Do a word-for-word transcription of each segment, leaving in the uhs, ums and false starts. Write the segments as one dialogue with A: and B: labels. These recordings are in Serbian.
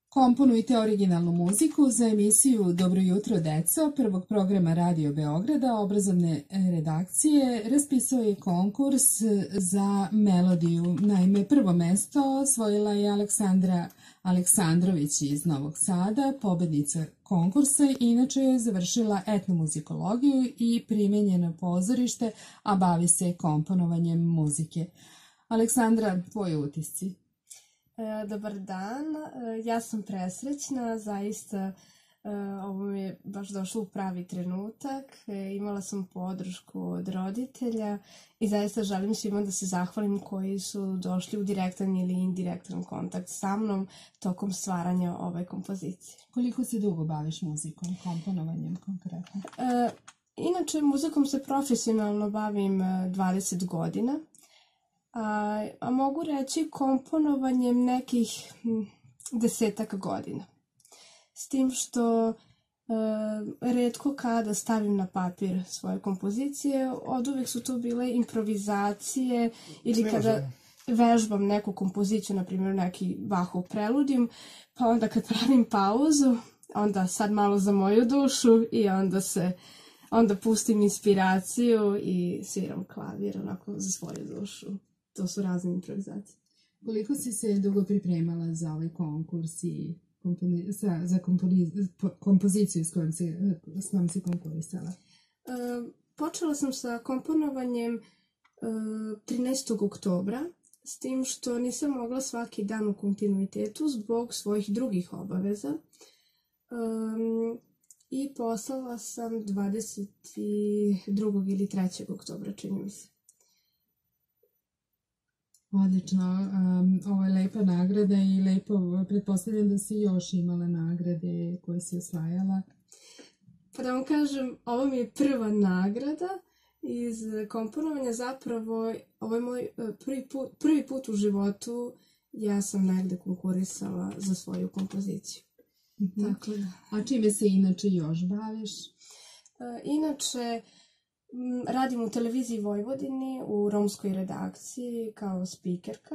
A: Komponujte originalnu muziku za emisiju Dobro jutro, deco, prvog programa Radio Beograda, obrazovne redakcije. Raspisao je konkurs za melodiju. Naime, prvo mesto osvojila je Aleksandra Aleksandrović iz Novog Sada, pobednica konkursa. Inače je završila etnomuzikologiju i primenjeno pozorište, a bavi se komponovanjem muzike. Aleksandra, tvoji utisci?
B: Dobar dan, ja sam presrećna, zaista ovo mi je baš došlo u pravi trenutak, imala sam podršku od roditelja i zaista želim svima da se zahvalim koji su došli u direktan ili indirektan kontakt sa mnom tokom stvaranja ove kompozicije.
A: Koliko se dugo baviš muzikom, komponovanjem konkretno?
B: Inače, muzikom se profesionalno bavim dvadeset godina. A, a mogu reći komponovanjem nekih desetak godina. S tim što e, retko kada stavim na papir svoje kompozicije, od uvek su to bile improvizacije ili kada vežbam neku kompoziciju, na primjer neki Bachov preludijum, pa onda kad pravim pauzu, onda sad malo za moju dušu i onda se onda pustim inspiraciju i sviram klavir onako za svoju dušu. To su razne improvizacije.
A: Koliko si se dugo pripremala za ovaj konkurs i komponi, za, za komponi, kompoziciju s kojom si, s kojom si konkurisala?
B: E, počela sam sa komponovanjem e, trinaestog oktobra, s tim što nisam mogla svaki dan u kontinuitetu zbog svojih drugih obaveza. E, I poslala sam dvadeset drugog ili trećeg oktobra, čini mi se.
A: Odlično, um, ovo je lepa nagrada i lepo, pretpostavljam da si još imala nagrade koje si osvajala.
B: Pa da vam kažem, ovo mi je prva nagrada iz komponovanja, zapravo ovo je moj prvi put, prvi put u životu ja sam negde konkurisala za svoju kompoziciju.
A: Mm-hmm. Dakle, a čime se inače još baviš?
B: Inače, radim u televiziji Vojvodini u romskoj redakciji kao spikerka.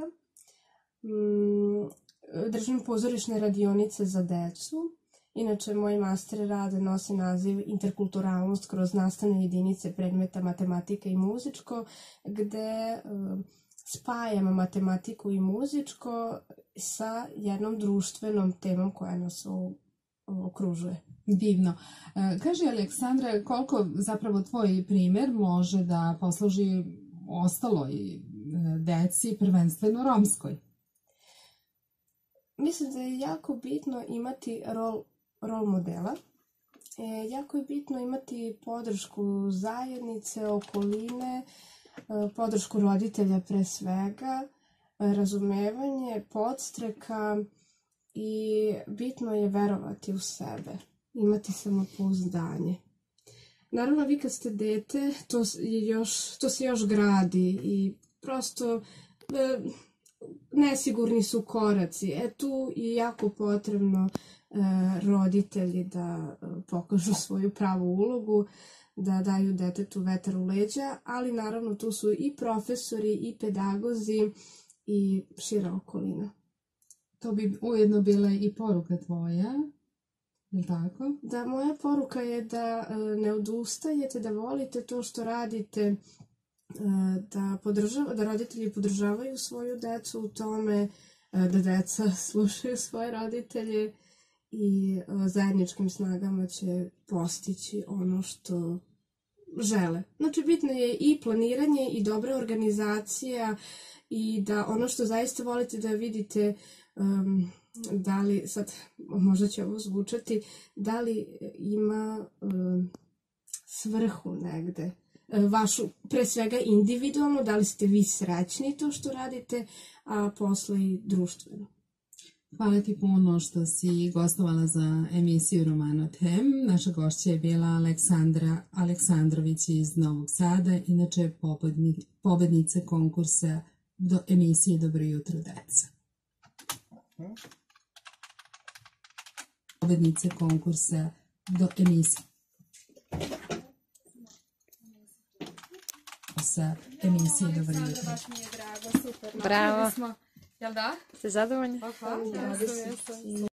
B: Držim pozorišne radionice za decu. Inače, moji master rade nose naziv Interkulturalnost kroz nastavne jedinice predmeta matematika i muzičko, gde spajam matematiku i muzičko sa jednom društvenom temom koja nas okružuje.
A: Divno. Kaži, Aleksandra, koliko zapravo tvoj primer može da posluži ostaloj deci, prvenstveno romskoj?
B: Mislim da je jako bitno imati rol, rol modela. E, jako je bitno imati podršku zajednice, okoline, podršku roditelja pre svega, razumevanje, podstreka i bitno je verovati u sebe. Imati samopouzdanje. Naravno, vi kad ste dete, to, je još, to se još gradi i prosto e, nesigurni su koraci. E tu je jako potrebno e, roditelji da e, pokažu svoju pravu ulogu, da daju detetu vetar u leđa, ali naravno tu su i profesori i pedagozi i šira okolina.
A: To bi ujedno bila i poruka tvoja. Tako?
B: Da, moja poruka je da ne odustajete, da volite to što radite, da, podržava, da roditelji podržavaju svoju decu u tome, da deca slušaju svoje roditelje i zajedničkim snagama će postići ono što žele. Znači, bitno je i planiranje i dobra organizacija i da ono što zaista volite da vidite um, da li, sad možda će ovo zvučati, da li ima um, svrhu negde, vašu, pre svega individualno, da li ste vi srećni to što radite, a posle i društveno.
A: Hvala ti puno što si gostovala za emisiju Romano Tem. Naša gošća je bila Aleksandra Aleksandrović iz Novog Sada, inače pobednica konkursa do emisije Dobro jutro, deca. Pobednice konkursa do emisije sa emisije Dobro jutro.
C: Baš mi je drago, super.
D: Bravo.
C: Jel da?
D: Ste zadovoljni?
C: Hvala.